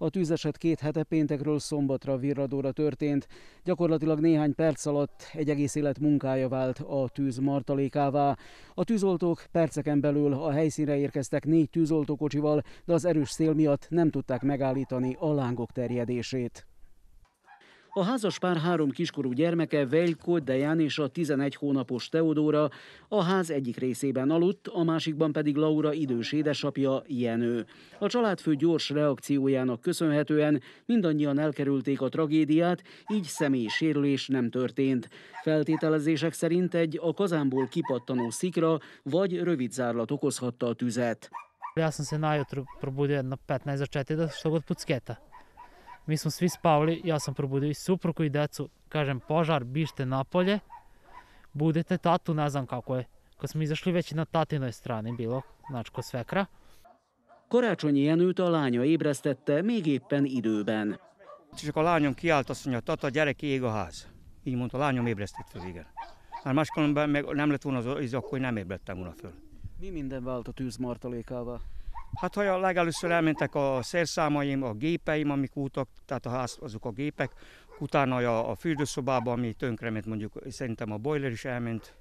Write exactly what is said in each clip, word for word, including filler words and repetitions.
A tűzeset két hete péntekről szombatra virradóra történt. Gyakorlatilag néhány perc alatt egy egész élet munkája vált a tűz martalékává. A tűzoltók perceken belül a helyszínre érkeztek négy tűzoltókocsival, de az erős szél miatt nem tudták megállítani a lángok terjedését. A házaspár három kiskorú gyermeke, Veljko Dejan és a tizenegy hónapos Teodóra a ház egyik részében aludt, a másikban pedig Laura idős édesapja, Jenő. A családfő gyors reakciójának köszönhetően mindannyian elkerülték a tragédiát, így személyi sérülés nem történt. Feltételezések szerint egy a kazánból kipattanó szikra vagy rövidzárlat okozhatta a tüzet. Ja sam se najutro probudio jedno petnaest do četiri da što god pucketa. Mi smo svi spavali, ja sam probudio i suprugu i decu, kažem požar, bište napolje, budete tatu, ne znam kako je. Kad smo izašli već na tatinoj strani bilo, znači kod svekra. Karácsonyi Jenőt a lánya ébresztette még éppen időben. Csak a lányom kiállt, azt mondja, tata, gyerek, ég a ház. Így mondta, a lányom ébresztett föl, igen. Hát máskülönben meg nem lett volna az íz, akkor nem ébredtem volna föl. Mi minden vált a tűz martalékává? Hát ha legelőször elmentek a szerszámaim, a gépeim, amik voltak, tehát a ház, azok a gépek, utána a, a fürdőszobába, ami tönkrement, mondjuk szerintem a boiler is elment.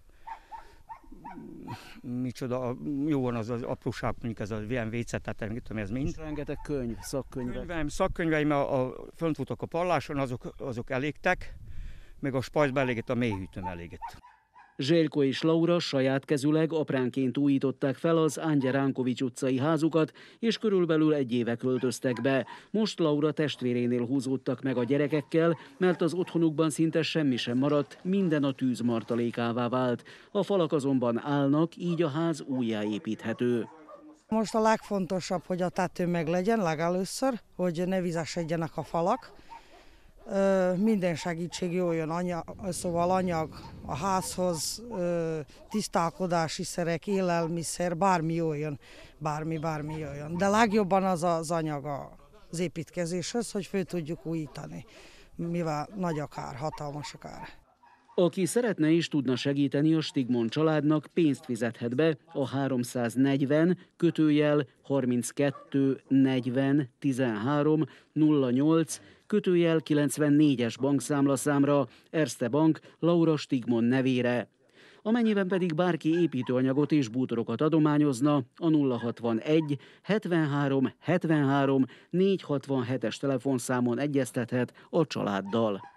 Micsoda, jó van az az apróság, mondjuk ez a vé em vé cé, tehát nem tudom, ez mind. És rengeteg könyv, szakkönyvek. Könyveim, szakkönyveim a, a, fönt voltak a palláson, azok, azok elégtek, meg a spajzba elégett, a mélyhűtőm elégett. Zseljko és Laura saját kezüleg apránként újították fel az Ángyel Ránkovics utcai házukat, és körülbelül egy éve költöztek be. Most Laura testvérénél húzódtak meg a gyerekekkel, mert az otthonukban szinte semmi sem maradt, minden a tűz martalékává vált. A falak azonban állnak, így a ház újjáépíthető. Most a legfontosabb, hogy a tető meg legyen legelőször, hogy ne vizesedjenek a falak. Minden segítség jöjjön, anyag, szóval anyag a házhoz, tisztálkodási szerek, élelmiszer, bármi jöjjön, bármi, bármi jöjjön. De legjobban az az anyag az építkezéshez, hogy föl tudjuk újítani, mivel nagy a kár, hatalmas a kár. Aki szeretne és tudna segíteni a Stigmon családnak, pénzt fizethet be a háromszáznegyven kötőjel harminckettő negyven tizenhárom nulla nyolc kötőjel kilencvennégyes bankszámlaszámra, Erste Bank, Laura Stigmon nevére. Amennyiben pedig bárki építőanyagot és bútorokat adományozna, a nulla hatvanegy hetvenhárom hetvenhárom négyszázhatvanhetes telefonszámon egyeztethet a családdal.